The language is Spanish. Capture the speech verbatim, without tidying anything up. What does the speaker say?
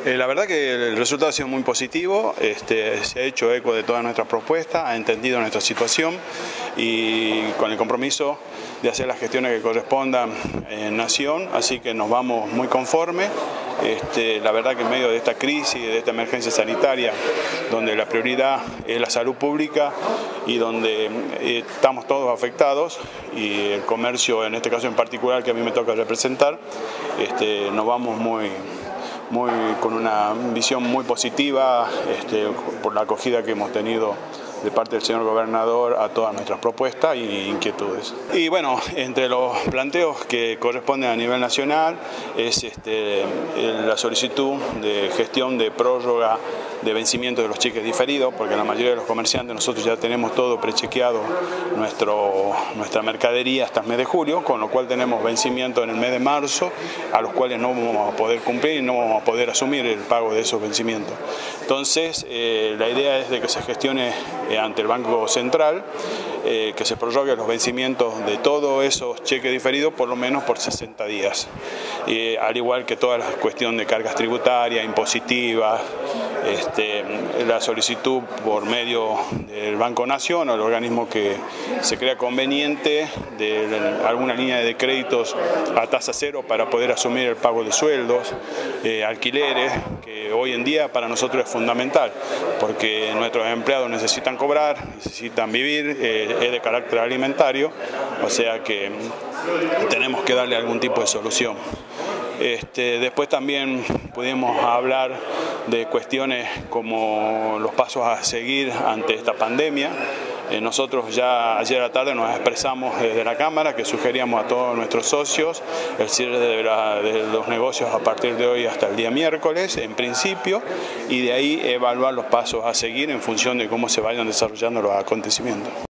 Eh, la verdad que el resultado ha sido muy positivo, este, se ha hecho eco de todas nuestras propuestas, ha entendido nuestra situación y con el compromiso de hacer las gestiones que correspondan en Nación, así que nos vamos muy conformes. Este, la verdad que en medio de esta crisis, de esta emergencia sanitaria, donde la prioridad es la salud pública y donde eh, estamos todos afectados, y el comercio en este caso en particular que a mí me toca representar, este, nos vamos muy... Muy, con una visión muy positiva este, por la acogida que hemos tenido de parte del señor gobernador a todas nuestras propuestas e inquietudes. Y bueno, entre los planteos que corresponden a nivel nacional es este, la solicitud de gestión de prórroga de vencimiento de los cheques diferidos, porque la mayoría de los comerciantes nosotros ya tenemos todo prechequeado nuestro, nuestra mercadería hasta el mes de julio, con lo cual tenemos vencimiento en el mes de marzo, a los cuales no vamos a poder cumplir y no vamos a poder asumir el pago de esos vencimientos. Entonces, eh, la idea es de que se gestione eh, ante el Banco Central, eh, que se prorrogue los vencimientos de todos esos cheques diferidos por lo menos por sesenta días, eh, al igual que toda la cuestión de cargas tributarias, impositivas, este, la solicitud por medio del Banco Nación o el organismo que se crea conveniente de alguna línea de créditos a tasa cero para poder asumir el pago de sueldos, eh, alquileres, que hoy en día para nosotros es fundamental, porque nuestros empleados necesitan cobrar, necesitan vivir, eh, es de carácter alimentario, o sea que tenemos que darle algún tipo de solución. Este, después también pudimos hablar de cuestiones como los pasos a seguir ante esta pandemia. Eh, nosotros ya ayer a la tarde nos expresamos desde la Cámara que sugeríamos a todos nuestros socios el cierre de, la, de los negocios a partir de hoy hasta el día miércoles, en principio, y de ahí evaluar los pasos a seguir en función de cómo se vayan desarrollando los acontecimientos.